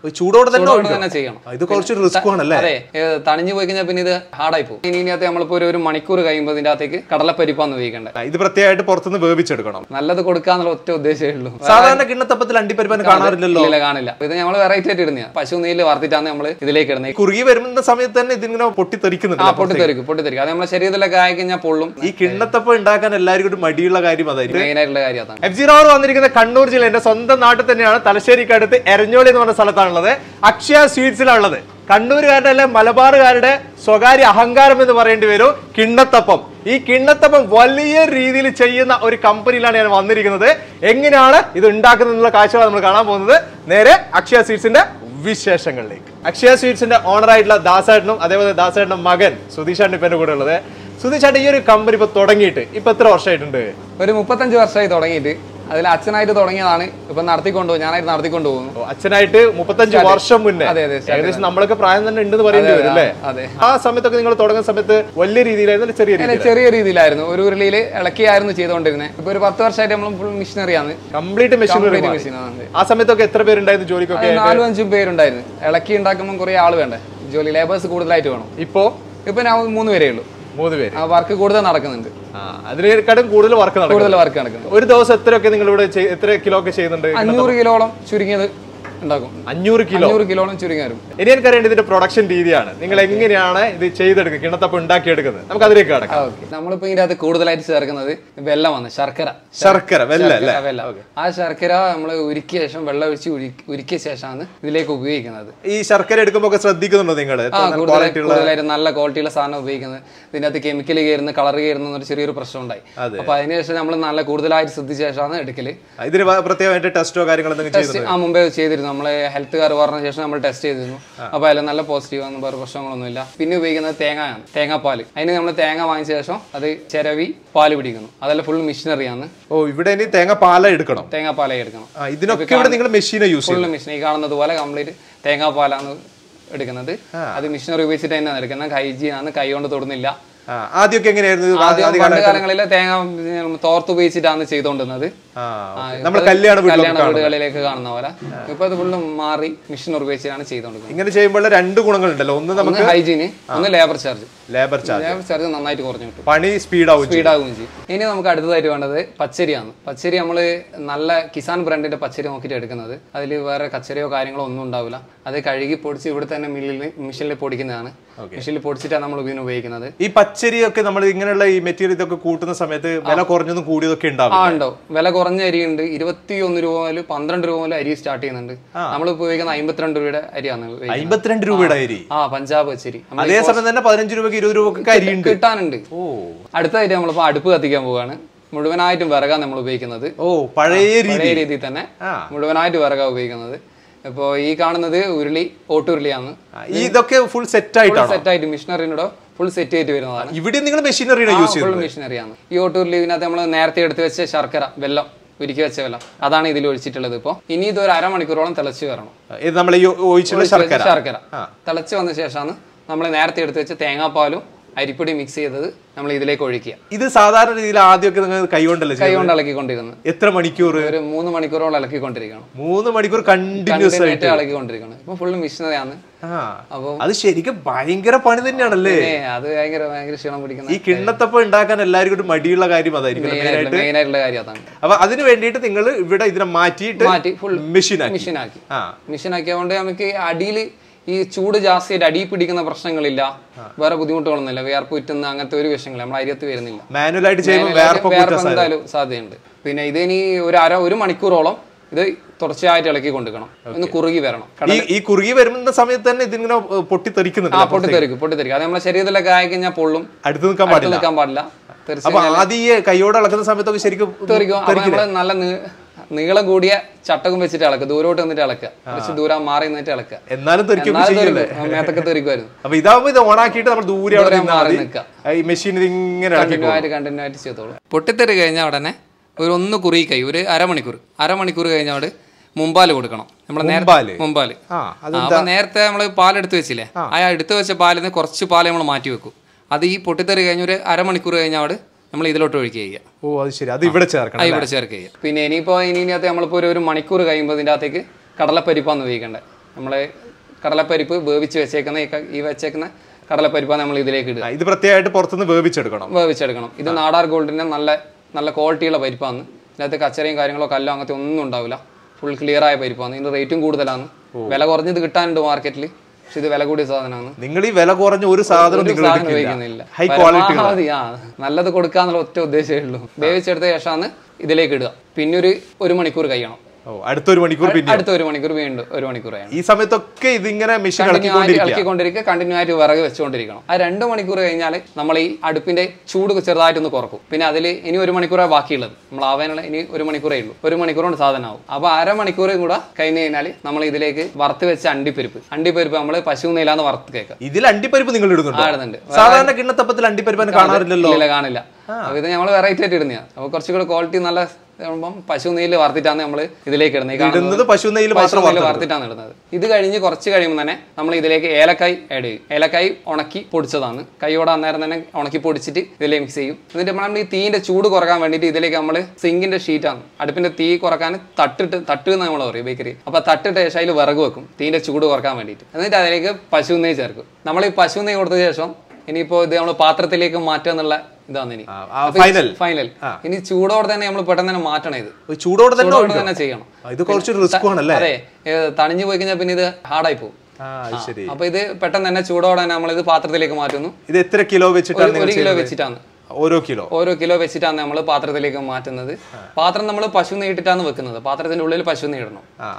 ചൂടോടെ തന്നെ ചെയ്യണം. ഇത് കുറച്ച് റിസ്ക് ആണല്ലേ? അതെ, തണിഞ്ഞു പോയി കഴിഞ്ഞാൽ പിന്നെ ഇത് ഹാർഡായി പോകും. ഇതിനകത്ത് നമ്മളിപ്പോ ഒരു മണിക്കൂർ കഴിയുമ്പോൾ ഇതിന്റെ അകത്തേക്ക് കടലപ്പരിപ്പാന്ന് ഉപയോഗിക്കേണ്ടത്. ഇത് പ്രത്യേകമായിട്ട് പുറത്തുനിന്ന് വേവിച്ചെടുക്കണം. നല്ലത് കൊടുക്കാന്നുള്ള ഒറ്റ ഉദ്ദേശമേ ഉള്ളൂ. സാധാരണ കിണ്ണത്തപ്പത്തിൽ അണ്ടിപ്പരിപ്പ് കാണാറില്ലല്ലോ. ഇല്ല, കാണില്ല. ഇത് നമ്മൾ വെറൈറ്റി ആയിട്ട് ഇടുന്ന പശു നെയ്യിൽ വറുത്തിട്ടാണ് നമ്മൾ ഇതിലേക്ക് ഇടുന്നത്. കുറുകി വരുന്ന സമയത്ത് തന്നെ ഇതിങ്ങനെ പൊട്ടിത്തെറിക്കുന്നുണ്ട്. പൊട്ടിത്തെറിക്കും. അത് നമ്മളെ ശരീരത്തിലൊക്കെ ആയി കഴിഞ്ഞാൽ പൊള്ളും. ഈ കിണ്ണത്തപ്പം ഉണ്ടാക്കാൻ എല്ലാവർക്കും മടിയുള്ള കാര്യം അതായിരിക്കും, മെയിൻ ആയിട്ടുള്ള കാര്യം അതാണ്. F0 വന്നിരിക്കുന്ന കണ്ണൂർ ജില്ല എന്റെ സ്വന്തം നാട്ടിൽ തന്നെയാണ്. തലശ്ശേരിക്ക് അടുത്ത് എരഞ്ഞോളി എന്ന് പറഞ്ഞ സ്ഥലത്താണുള്ളത്. അക്ഷയ സ്വീറ്റ്സിലാണുള്ളത്. കണ്ണൂരുകാരുടെ അല്ലെ മലബാറുകാരുടെ സ്വകാര്യ അഹങ്കാരം എന്ന് പറയേണ്ടി വരും കിണ്ണത്തപ്പം. ഈ കിണ്ണത്തപ്പം വലിയ രീതിയിൽ ചെയ്യുന്ന ഒരു കമ്പനിയിലാണ് ഞാൻ വന്നിരിക്കുന്നത്. എങ്ങനെയാണ് ഇത് ഉണ്ടാക്കുന്നതിനുള്ള കാഴ്ചകൾ നമ്മൾ കാണാൻ പോകുന്നത്. നേരെ അക്ഷയ സ്വീറ്റ്സിന്റെ വിശേഷങ്ങളിലേക്ക്. അക്ഷയ സ്വീറ്റ്സിന്റെ ഓണറായിട്ടുള്ള ദാസേട്ടനും അതേപോലെ ദാസേട്ടന്റെ മകൻ സുധീഷാണ് ഇപ്പൊ എന്റെ കൂടെ ഉള്ളത്. സുധീഷേട്ടൻ, ഈ ഒരു കമ്പനി ഇപ്പൊ തുടങ്ങിയിട്ട് ഇപ്പൊ എത്ര വർഷമായിട്ടുണ്ട്? ഒരു 35 വർഷമായി തുടങ്ങിയിട്ട്. അതിൽ അച്ഛനായിട്ട് തുടങ്ങിയതാണ്, ഇപ്പൊ നടത്തിക്കൊണ്ടുപോകും. ഞാനായിട്ട് നടത്തിക്കൊണ്ടു പോകുന്നു. അച്ഛനായിട്ട് 35 വർഷം മുന്നേ. ഏകദേശം നമ്മളൊക്കെ പ്രായം തന്നെ ഉണ്ടെന്ന് പറയേണ്ടി വരും അല്ലേ? ആ സമയത്തൊക്കെ നിങ്ങൾ തുടങ്ങുന്ന സമയത്ത് വലിയ രീതിയിലായിരുന്നു, ചെറിയ രീതിയിലായിരുന്നു? ഒരു ഉരുളിയിൽ ഇളക്കിയായിരുന്നു ചെയ്തുകൊണ്ടിരുന്നത്. ഇപ്പൊ ഒരു 10 വർഷമായിട്ട് നമ്മൾ ഫുൾ മെഷീനറിയാണ്, കംപ്ലീറ്റ് മെഷീനറി. ആ സമയത്തൊക്കെ എത്ര പേരുണ്ടായിരുന്നു ജോലിക്കൊക്കെ? 4-5 പേരുണ്ടായിരുന്നു. ഇളക്കി ഉണ്ടാക്കുമ്പോൾ കുറെ ആള് വേണ്ടേ, ജോലി ലേബേഴ്സ് കൂടുതലായിട്ട് വേണം. ഇപ്പൊ ഞാൻ 3 പേരേ ഉള്ളൂ. 3 പേര്. വർക്ക് കൂടുതൽ നടക്കുന്നുണ്ട്. അതിനേക്കാളും കൂടുതൽ വർക്ക് നടക്കുന്നുണ്ട്. ഒരു ദിവസം എത്രയൊക്കെ നിങ്ങൾ ഇവിടെ എത്ര കിലോ ഒക്കെ ചെയ്യുന്നുണ്ട്? 500 കിലോളം ചുരുങ്ങിയത് ഉണ്ടാക്കും. 500 കിലോളം ചുരുങ്ങി വരും. ഇനി എനിക്കറിയേണ്ടത് ഇതിന്റെ പ്രൊഡക്ഷൻ രീതിയാണ്. നിങ്ങൾ എങ്ങനെയാണ് ഇത് ചെയ്തെടുക്കുക, കിണ്ണത്തപ്പം ഉണ്ടാക്കിയെടുക്കുന്നത്? നമുക്ക് അതിലേക്ക് കടക്കാം. നമ്മളിപ്പോ ഇതിന്റെ അകത്ത് കൂടുതലായിട്ട് ചേർക്കുന്നത് വെള്ളമാണ്, ശർക്കര. ആ ശർക്കര നമ്മൾ ഉരുക്കിയ ശേഷം വെള്ളം ഒഴിച്ച് ഉരുക്കിയ ശേഷമാണ് ഇതിലേക്ക് ഉപയോഗിക്കുന്നത്. ഈ ശർക്കര എടുക്കുമ്പോൾ ശ്രദ്ധിക്കുന്നുണ്ടോ നിങ്ങൾ? കൂടുതലായിട്ട് നല്ല ക്വാളിറ്റിയുള്ള സാധനം ഉപയോഗിക്കുന്നത്. ഇതിന്റെ അകത്ത് കെമിക്കൽ കയറുന്ന, കളർ കയറുന്ന ഒരു ചെറിയൊരു പ്രശ്നം ഉണ്ടായി. അപ്പൊ അതിനുശേഷം നമ്മൾ നല്ല കൂടുതലായിട്ട് ശ്രദ്ധിച്ച ശേഷമാണ് എടുക്കല്. ഇതിന് പ്രത്യേകമായിട്ട് ടെസ്റ്റോ കാര്യങ്ങളോ മുമ്പേ ചെയ്തിരുന്നു. നമ്മളെ ഹെൽത്തുകാർ പറഞ്ഞ ശേഷം നമ്മൾ ടെസ്റ്റ് ചെയ്തിരുന്നു. അപ്പൊ അതിൽ നല്ല പോസിറ്റീവ് ആണ്, വേറെ പ്രശ്നങ്ങളൊന്നുമില്ല. പിന്നെ ഉപയോഗിക്കുന്നത് തേങ്ങയാണ്, തേങ്ങാപ്പാല്. അതിന് നമ്മൾ തേങ്ങ വാങ്ങിച്ച ശേഷം അത് ചിരവി പാല് പിടിക്കുന്നു. അതെല്ലാം ഫുൾ മെഷീനറിയാണ്. ഇവിടെ തേങ്ങാപ്പാല എടുക്കണം. തേങ്ങാപ്പാല എടുക്കണം. ഇതിനൊക്കെ നിങ്ങൾ മെഷീൻ യൂസ് ഫുൾ മെഷീൻ ഈ കാണുന്നത് പോലെ കംപ്ലീറ്റ് തേങ്ങാപ്പാലാണ് എടുക്കുന്നത്. അത് മെഷീനറി ഉപയോഗിച്ചിട്ട് തന്നെയാണ് എടുക്കുന്നത്. ഹൈജീൻ ആണ്, കൈ കൊണ്ട് തൊടുന്നില്ല. ആദ്യമൊക്കെ എങ്ങനെയായിരുന്നു? കാലങ്ങളിലെ തേങ്ങ തോർത്ത് ഉപയോഗിച്ചിട്ടാണ് ചെയ്തോണ്ടിരുന്നത്, കല്യാണ വീടുകളിലേക്ക് കാണുന്ന പോലെ. ഇപ്പൊ അത് ഫുള്ളും മാറി മെഷീൻ ഉപയോഗിച്ചിട്ടാണ് ചെയ്തോണ്ടിരുന്നത്. ഇങ്ങനെ ചെയ്യുമ്പോൾ 2 ഗുണങ്ങളുണ്ടല്ലോ. ഒന്ന് നമുക്ക് ഹൈജീന്, ഒന്ന് ലേബർ ചാർജ് നന്നായിട്ട് കുറഞ്ഞു കിട്ടും, പണി സ്പീഡാവും ചെയ്യും. ഇനി നമുക്ക് അടുത്തതായിട്ട് വേണ്ടത് പച്ചരിയാണ്. പച്ചരി നമ്മള് നല്ല കിസാൻ ബ്രാൻഡിന്റെ പച്ചരി നോക്കിയിട്ട് എടുക്കുന്നത്. അതിൽ വേറെ കച്ചരയോ കാര്യങ്ങളോ ഒന്നും ഉണ്ടാവില്ല. അത് കഴുകി പൊടിച്ച് ഇവിടെ തന്നെ മെഷീനിൽ പൊടിക്കുന്നതാണ്. മെഷീനിൽ പൊടിച്ചിട്ടാണ് നമ്മൾ ഇതിന് ഉപയോഗിക്കുന്നത്. ഈ പച്ചരിയൊക്കെ നമ്മൾ ഇങ്ങനെയുള്ള ഈ മെറ്റീരിയൽ ഇതൊക്കെ കൂട്ടുന്ന സമയത്ത് വില കുറഞ്ഞതും കൂടിയതൊക്കെ ഉണ്ടാവും. വില കുറഞ്ഞ അരി ഉണ്ട്. 21 രൂപ മുതൽ 12 രൂപ മുതൽ അരി സ്റ്റാർട്ട് ചെയ്യുന്നുണ്ട്. നമ്മൾ ഉപയോഗിക്കുന്ന 52 രൂപയുടെ അരിയാണ്. 52 രൂപയുടെ അരി? പഞ്ചാബ് പച്ചരി. അതേസമയം തന്നെ 15 രൂപ 20 രൂപ അരി കിട്ടാനുണ്ട്. അടുത്തായിട്ട് നമ്മളിപ്പോ അടുപ്പ് കത്തിക്കാൻ പോവാണ്. മുഴുവനായിട്ടും വിറകാണ് നമ്മൾ ഉപയോഗിക്കുന്നത്. പഴയ രീതിയിൽ തന്നെ മുഴുവനായിട്ട് വിറകാണ് ഉപയോഗിക്കുന്നത്. ഇപ്പൊ ഈ കാണുന്നത് ഉരുളി, ഓട്ടുരുളിയാണ്. ഇതൊക്കെ ഫുൾ സെറ്റ് ആയിട്ട് മെഷീനറിനോട് ഫുൾ സെറ്റ് ആയിട്ട് വരുന്നതാണ്. ഇവിടെ നിങ്ങൾ മെഷീനറിയാണ് യൂസ് ചെയ്യുന്നത്? ഫുൾ മെഷീനറിയാണ്. ഈ ഓട്ടുരുളിനകത്ത് നമ്മൾ നേരത്തെ എടുത്ത് വെച്ച ശർക്കര, വെള്ളം, ഉരുക്കി വെച്ച വെള്ളം, അതാണ് ഇതിൽ ഒഴിച്ചിട്ടുള്ളത്. ഇപ്പൊ ഇനി ഇത് ഒരു അരമണിക്കൂറോളം തിളച്ച് വരണം. ശർക്കര തിളച്ച് വന്ന ശേഷമാണ് നമ്മൾ നേരത്തെ എടുത്ത് വെച്ച തേങ്ങാപ്പാലും അരിപ്പൊടി മിക്സ് ചെയ്തത് നമ്മൾ ഇതിലേക്ക് ഒഴിക്കുക. ഇത് സാധാരണ രീതിയിൽ ആദ്യമൊക്കെ നിങ്ങൾ കൈകൊണ്ട് ഇളക്കിക്കൊണ്ടിരുന്നത്. എത്ര മണിക്കൂർ? ഒരു 3 മണിക്കൂറോളം ഇളക്കിക്കൊണ്ടിരിക്കണം. 3 മണിക്കൂർ കണ്ടിന്യൂസ് ആയിട്ട് ഇളക്കിക്കൊണ്ടിരിക്കണം. ഇപ്പൊ ഫുൾ മിഷനറിയാണ്. അപ്പൊ അത് ശരിക്കും ഭയങ്കര പണി തന്നെയാണല്ലേ? അത് ഭയങ്കര ക്ഷീണം പിടിക്കുന്ന. ഈ കിണ്ണത്തപ്പം ഉണ്ടാക്കാൻ എല്ലാവർക്കും മടിയുള്ള കാര്യം അതായിരിക്കും, മെയിൻ ആയിട്ടുള്ള കാര്യം അതാണ്. അപ്പൊ അതിന് വേണ്ടിയിട്ട് നിങ്ങൾ ഇവിടെ ഇതിനെ മാറ്റി ഫുൾ മെഷീനാക്കിയതുകൊണ്ട് നമുക്ക് അടിയിൽ ഈ ചൂട് ജാസ്തിയായിട്ട് അടി പിടിക്കുന്ന പ്രശ്നങ്ങളില്ല, വേറെ ബുദ്ധിമുട്ടുകളൊന്നുമില്ല. വിയർപ്പ് ഉറ്റുന്ന അങ്ങനത്തെ ഒരു വിഷയങ്ങൾ നമ്മുടെ അരിയത്ത് വരുന്നില്ല. മാനുവലായിട്ട് എന്തായാലും സാധ്യതയുണ്ട്. പിന്നെ ഇതിനി ഒരു മണിക്കൂറോളം ഇത് തുടർച്ചയായിട്ട് ഇളക്കി കൊണ്ടുക്കണം. ഒന്ന് കുറുകി വരണം. ഈ കുറുകി വരുന്ന സമയത്ത് തന്നെ ഇതിങ്ങനെ പൊട്ടിത്തെറിക്കുന്നുണ്ട്. പൊട്ടിത്തെറിക്കും. അത് നമ്മുടെ ശരീരത്തിലൊക്കെ ആയി കഴിഞ്ഞാൽ പൊള്ളും, അടുത്ത് നിൽക്കാൻ പാടില്ല. തീർച്ചയായും കൈയോടെ ഇളക്കുന്ന സമയത്തൊക്കെ ശരിക്കും തെറിക്കും. നല്ല നീളം കൂടിയ ചട്ടകം വെച്ചിട്ട് ഇളക്കുക, ദൂരോട്ട് വന്നിട്ട് ഇളക്കുക, കുറച്ച് ദൂരം മാറി നിന്നിട്ട് ഇളക്കുക. എന്നാലും മേത്തൊക്കെ തെറിക്കുമായിരുന്നു. അപ്പൊ ഇതാവുമ്പോ ഇത് ഓണാക്കിയിട്ട് നമ്മൾ ദൂരെ മാറി നിൽക്കുക. കണ്ടിന്യൂ ആയിട്ട് ചെയ്തോളൂ. പൊട്ടിത്തെറി കഴിഞ്ഞാൽ ഉടനെ ഒന്ന് കുറുകി കൈ ഒരു അരമണിക്കൂർ കഴിഞ്ഞാൽ അവിടെ മുമ്പാല് കൊടുക്കണം. നമ്മളെ മുമ്പാല്. അപ്പൊ നേരത്തെ നമ്മള് പാലെടുത്ത് വെച്ചില്ലേ, ആ എടുത്ത് വെച്ച പാലിൽ നിന്ന് കുറച്ച് പാല് നമ്മൾ മാറ്റി വെക്കും. അത് ഈ പൊട്ടിത്തെറി കഴിഞ്ഞ ഒരു അരമണിക്കൂർ കഴിഞ്ഞാൽ അവിടെ നമ്മൾ ഇതിലോട്ട് ഒഴിക്കുക. ഇവിടെ ചേർക്കുക. പിന്നെ ഇതിനകത്ത് നമ്മളിപ്പോ ഒരു മണിക്കൂർ കഴിയുമ്പോൾ ഇതിന്റെ അകത്തേക്ക് കടലപ്പരിപ്പാന്ന് ഉപയോഗിക്കേണ്ടത്. നമ്മളെ കടലപ്പരിപ്പ് വേവിച്ച് വെച്ചേക്കുന്ന ഈ വെച്ചേക്കുന്ന കടലപ്പരിപ്പാണ് നമ്മൾ ഇതിലേക്ക് ഇടുക. ഇത് പ്രത്യേകമായിട്ട് പുറത്തുനിന്ന് വേവിച്ചെടുക്കണം. ഇത് നാടാർ ഗോൾഡിന്റെ നല്ല ക്വാളിറ്റിയുള്ള പരിപ്പാണ്. ഇതിനകത്ത് കച്ചറയും കാര്യങ്ങളോ കല്ലോ അങ്ങനത്തെ ഒന്നും ഉണ്ടാവില്ല. ഫുൾ ക്ലിയർ ആയ പരിപ്പാണ്. ഇതിന്റെ റേറ്റും കൂടുതലാണ്. വില കുറഞ്ഞത് കിട്ടാനുണ്ട് മാർക്കറ്റിൽ. പക്ഷെ ഇത് വില കൂടിയ സാധനമാണ്. നിങ്ങൾ ഈ വില കുറഞ്ഞ ഒരു സാധനം ഉപയോഗിക്കുന്നില്ല. നല്ലത് കൊടുക്കാന്നുള്ള ഒറ്റ ഉദ്ദേശമേ ഉള്ളൂ. വേവിച്ചെടുത്ത ശേഷമാണ് ഇതിലേക്ക് ഇടുക. പിന്നെ ഒരു മണിക്കൂർ കഴിയണം. അടുത്തൊരു മണിക്കൂർ വീണ്ടും 1 മണിക്കൂർ. ഈ സമയത്തൊക്കെ ഇതിങ്ങനെ മെഷീൻ ഇളക്കിക്കൊണ്ടിരിക്കുക, കണ്ടിന്യൂ ആയിട്ട് വിറക് വെച്ചുകൊണ്ടിരിക്കണം. ആ 2 മണിക്കൂർ കഴിഞ്ഞാൽ നമ്മൾ ഈ അടുപ്പിന്റെ ചൂട് ചെറുതായിട്ടൊന്ന് കുറക്കും. പിന്നെ അതിൽ ഇനി 1 മണിക്കൂറേ ബാക്കിയുള്ളത്. നമ്മൾ ആവാനുള്ള ഇനി 1 മണിക്കൂറേ ഉള്ളൂ. 1 മണിക്കൂർ കൊണ്ട് സാധനമാവും. അപ്പൊ 1/2 മണിക്കൂറും കൂടെ കഴിഞ്ഞ് കഴിഞ്ഞാൽ നമ്മൾ ഇതിലേക്ക് വറുത്ത് വെച്ച അണ്ടിപ്പരിപ്പ് നമ്മൾ പശു നെയ്യിലാന്ന് വറുത്ത് കേൾക്കാം. ഇതിൽ അണ്ടിപ്പരിപ്പ് നിങ്ങൾ ഇടുന്നുണ്ട്? സാധാരണ കിണ്ണത്തപ്പത്തിൽ അണ്ടിപ്പരിപ്പ് കാണാറില്ലല്ലോ. കാണില്ല. അപ്പൊ ഇത് നമ്മൾ വെറൈറ്റി ആയിട്ട് ഇടുന്നതാണ്. അപ്പൊ കുറച്ചുകൂടെ ക്വാളിറ്റി നല്ല പശു നെയ്യിൽ വറുത്തിട്ടാണ് നമ്മൾ ഇതിലേക്ക് ഇടുന്നത്. പശു നെയ്യിൽ വറുത്തിട്ടാണ് ഇടുന്നത്. ഇത് കഴിഞ്ഞ് കുറച്ച് കഴിയുമ്പോൾ തന്നെ നമ്മൾ ഇതിലേക്ക് ഏലക്കായ് ആഡ് ചെയ്യും. ഏലക്കായ് ഉണക്കി പൊടിച്ചതാണ്. കൈയോടെ അന്നേരം തന്നെ ഉണക്കി പൊടിച്ചിട്ട് ഇതിലേക്ക് മിക്സ് ചെയ്യും. എന്നിട്ട് നമ്മൾ ഈ തീന്റെ ചൂട് കുറക്കാൻ വേണ്ടിയിട്ട് ഇതിലേക്ക് നമ്മൾ സിങ്കിന്റെ ഷീറ്റാണ്. അടുപ്പിന്റെ തീ കുറക്കാൻ തട്ട് എന്ന് നമ്മൾ പറയും ബേക്കറി. അപ്പൊ തട്ടിട്ട് ശേഷം അതിൽ വിറക് വെക്കും തീന്റെ ചൂട് കുറക്കാൻ വേണ്ടിയിട്ട്. എന്നിട്ട് അതിലേക്ക് പശു നെയ്യ് ചേർക്കും. നമ്മൾ ഈ പശു നെയ്യ് കൊടുത്ത ശേഷം ഇനിയിപ്പോ ഇത് നമ്മൾ പാത്രത്തിലേക്ക് മാറ്റുക എന്നുള്ള ഇതാണ് ഇനി ഫൈനൽ. ഇനി ചൂടോടെ തന്നെ നമ്മൾ പെട്ടെന്ന് തന്നെ മാറ്റണം. ഇത് ചൂടോടെ തന്നെ ചെയ്യണം. അതെ, തണിഞ്ഞു പോയി കഴിഞ്ഞാൽ പിന്നെ ഇത് ഹാർഡായി പോകും. അപ്പൊ ഇത് പെട്ടെന്ന് തന്നെ ചൂടോടെ തന്നെ നമ്മൾ ഇത് പാത്രത്തിലേക്ക് മാറ്റുന്നു. ഇത് എത്ര കിലോ വെച്ചിട്ടാണ്? 1 കിലോ വെച്ചിട്ടാണ്. ഓരോ കിലോ വെച്ചിട്ടാണ് നമ്മൾ പാത്രത്തിലേക്ക് മാറ്റുന്നത്. പാത്രം നമ്മൾ പശു നെയ്യിട്ടാണ് വെക്കുന്നത്. പാത്രത്തിന്റെ ഉള്ളിൽ പശു നെയ്യിടണം.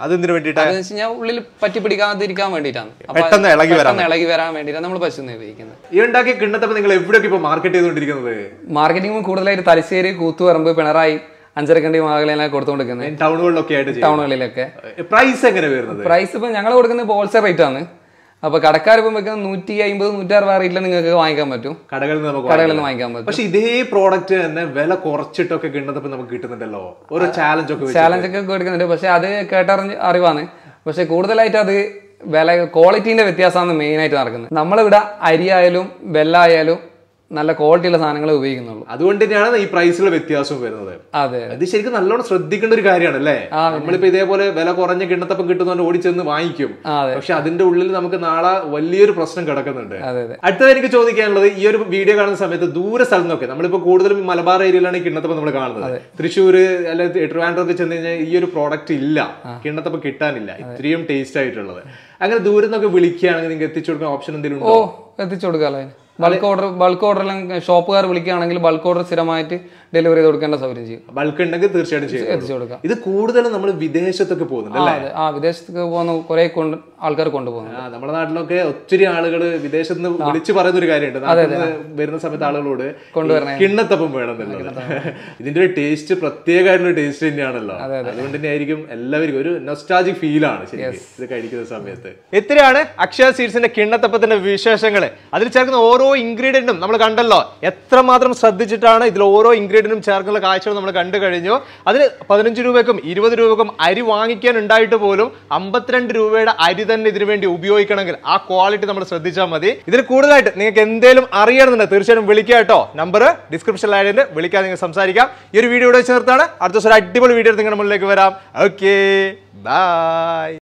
ഉള്ളിൽ പറ്റി പിടിക്കാതിരിക്കാൻ വേണ്ടിയിട്ടാണ്. പെട്ടെന്ന് ഇളകി വരാൻ വേണ്ടിയിട്ടാണ് നമ്മൾ പശു നെയ്യ് ഉപയോഗിക്കുന്നത്. ഈ ഉണ്ടാക്കിയ കിണ്ണത്തപ്പം നിങ്ങൾ എവിടെയൊക്കെ ഇപ്പൊ മാർക്കറ്റ് ചെയ്തുകൊണ്ടിരിക്കുന്നത്? മാർക്കറ്റിംഗ് കൂടുതലായിട്ട് തലശ്ശേരി, കൂത്തുപറമ്പ്, പിണറായി, അഞ്ചരക്കണ്ടി മേഖലയിലാണ് കൊടുത്തുകൊണ്ടിരിക്കുന്നത്. ടൗണുകളിലൊക്കെ. പ്രൈസ് എങ്ങനെ വരുന്നത്? പ്രൈസ് ഇപ്പൊ ഞങ്ങൾ കൊടുക്കുന്നത് ഹോൾസെയിൽ റേറ്റ് ആണ്. അപ്പൊ കടക്കാർ ഇപ്പം വെക്കുന്നത് 150, 160 റേറ്റിൽ നിങ്ങൾക്ക് വാങ്ങിക്കാൻ പറ്റും. കടകളിൽ നിന്ന് വാങ്ങിക്കാൻ പറ്റും. പക്ഷെ ഇതേ പ്രോഡക്റ്റ് തന്നെ വില കുറച്ചിട്ടൊക്കെ കിണ്ണത്തപ്പം നമുക്ക് കിട്ടുന്നുണ്ടല്ലോ. ഒരു ചാലഞ്ച് ഒക്കെ കൊടുക്കുന്നുണ്ട്. പക്ഷെ അത് കേട്ടറിഞ്ഞ് അറിവാണ്. പക്ഷെ കൂടുതലായിട്ട് അത് വില ക്വാളിറ്റീന്റെ വ്യത്യാസമാണ് മെയിൻ ആയിട്ട് നടക്കുന്നത്. നമ്മളിവിടെ അരി ആയാലും വെല്ലായാലും നല്ല ക്വാളിറ്റിയുള്ള സാധനങ്ങൾ ഉപയോഗിക്കുന്നുള്ളൂ. അതുകൊണ്ട് തന്നെയാണ് ഈ പ്രൈസിലുള്ള വ്യത്യാസം വരുന്നത്. അതെ, അത് ശരിക്കും നല്ലോണം ശ്രദ്ധിക്കേണ്ട ഒരു കാര്യമാണ് അല്ലേ? നമ്മളിപ്പോ ഇതേപോലെ വില കുറഞ്ഞ കിണ്ണത്തപ്പം കിട്ടുന്നതുകൊണ്ട് ഓടിച്ചെന്ന് വാങ്ങിക്കും. പക്ഷെ അതിന്റെ ഉള്ളിൽ നമുക്ക് നാളെ വലിയൊരു പ്രശ്നം കിടക്കുന്നുണ്ട്. അടുത്തത് എനിക്ക് ചോദിക്കാനുള്ളത്, ഈ ഒരു വീഡിയോ കാണുന്ന സമയത്ത് ദൂര സ്ഥലം നോക്കെ നമ്മളിപ്പോ കൂടുതലും മലബാർ ഏരിയയിലാണ് ഈ കിണ്ണത്തപ്പം നമ്മൾ കാണുന്നത്. തൃശ്ശൂര് അല്ലെങ്കിൽ ട്രിവാൻഡ്രത്ത് ചെന്ന് കഴിഞ്ഞാൽ ഈ ഒരു പ്രോഡക്റ്റ് ഇല്ല, കിണ്ണത്തപ്പം കിട്ടാനില്ല, ഇത്രയും ടേസ്റ്റ് ആയിട്ടുള്ളത്. അങ്ങനെ ദൂരം നിന്നൊക്കെ വിളിക്കുകയാണെങ്കിൽ നിങ്ങൾക്ക് എത്തിച്ചു കൊടുക്കുന്ന ഓപ്ഷൻ എന്തെങ്കിലും ഉണ്ടോ? എത്തിച്ചു കൊടുക്കാമല്ലോ. ബൾക്ക് ഓർഡറെല്ലാം ഷോപ്പുകാർ വിളിക്കുകയാണെങ്കിൽ ബൾക്ക് ഓർഡർ സ്ഥിരമായിട്ട് ഡെലിവറി ചെയ്ത് കൊടുക്കേണ്ട സൗകര്യം ചെയ്യും. ബൾക്ക് ഉണ്ടെങ്കിൽ തീർച്ചയായിട്ടും എത്തിച്ചു കൊടുക്കാം. ഇത് കൂടുതലും നമ്മൾ വിദേശത്തൊക്കെ പോകുന്നുണ്ട്. വിദേശത്തൊക്കെ പോകുന്ന കുറെ ആൾക്കാർ കൊണ്ടുപോകുന്നു. നമ്മുടെ നാട്ടിലൊക്കെ ഒത്തിരി ആളുകൾ വിദേശത്ത് നിന്ന് വിളിച്ചു പറയുന്ന ഒരു കാര്യമുണ്ട്, വരുന്ന സമയത്ത് ആളുകളോട് കിണ്ണത്തപ്പം വേണം എന്നുള്ളത്. ഇതിന്റെ ഒരു ടേസ്റ്റ് പ്രത്യേകമായിട്ടുള്ള ടേസ്റ്റ് തന്നെയാണല്ലോ. അതുകൊണ്ട് തന്നെ ആയിരിക്കും എല്ലാവർക്കും ഒരു നൊസ്റ്റാൾജിക് ഫീലാണ് ശരിക്കും ഇത് കഴിക്കുന്ന സമയത്ത്. എത്രയാണ് അക്ഷയ സ്വീറ്റ്സിന്റെ കിണ്ണത്തപ്പത്തിന്റെ വിശേഷങ്ങള്. അതിൽ ചേർക്കുന്ന ഓരോ ഇൻഗ്രീഡിയന്റും നമ്മൾ കണ്ടല്ലോ. എത്രമാത്രം ശ്രദ്ധിച്ചിട്ടാണ് ഇതിൽ ഓരോ ഇൻഗ്രീഡിയന്റും ചേർക്കുന്ന കാഴ്ചകൾ നമ്മൾ കണ്ടു കഴിഞ്ഞു. അതിന് 15 രൂപയ്ക്കും 20 രൂപയ്ക്കും അരി വാങ്ങിക്കാൻ ഉണ്ടായിട്ട് പോലും 52 രൂപയുടെ അരി തന്നെ ഇതിനു വേണ്ടി ഉപയോഗിക്കണമെങ്കിൽ ആ ക്വാളിറ്റി നമ്മൾ ശ്രദ്ധിച്ചാൽ മതി. ഇതിൽ കൂടുതലായിട്ട് നിങ്ങൾക്ക് എന്തെങ്കിലും അറിയണമെന്നുണ്ട് തീർച്ചയായും വിളിക്കുക കേട്ടോ. നമ്പർ ഡിസ്ക്രിപ്ഷനിലായിട്ട് വിളിക്കാൻ നിങ്ങൾക്ക് സംസാരിക്കാം. ഈ ഒരു വീഡിയോ ഇവിടെ ചേർത്താണ്. അടുത്ത ദിവസം ഒരു അടിപൊളി വീഡിയോ നിങ്ങളുടെ മുന്നിലേക്ക് വരാം. Okay, by.